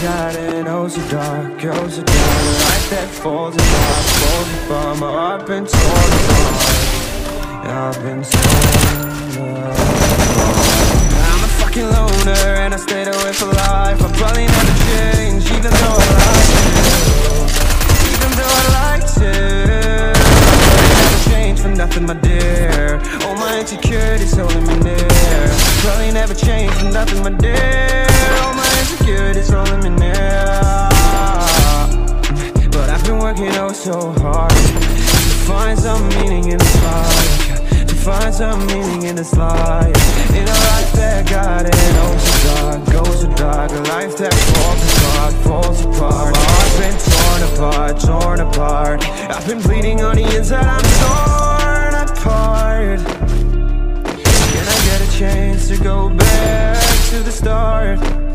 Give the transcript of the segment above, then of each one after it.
got it, oh so dark, oh so dark. A life that falls apart, my heart been torn apart. I've been torn apart. I'm a fucking loner and I stayed away for life. I'll probably never change, even though I like to. Even though I like to. Never change for nothing, my dear. All my insecurities holding me near. Probably never change for nothing, my dear. All my insecurities holding me near. But I've been working oh so hard to find some meaning in this life. To find some meaning in this life. In a life that got it oh so dark, oh so dark. A life that falls apart. My heart's been torn apart. I've been bleeding on the inside, I'm torn apart. Can I get a chance to go back to the start?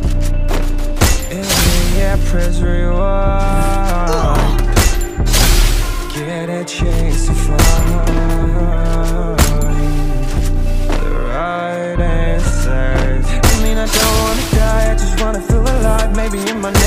Yeah, press rewind. Get a chance to find the right answers. I mean, I don't wanna die, I just wanna feel alive. Maybe in my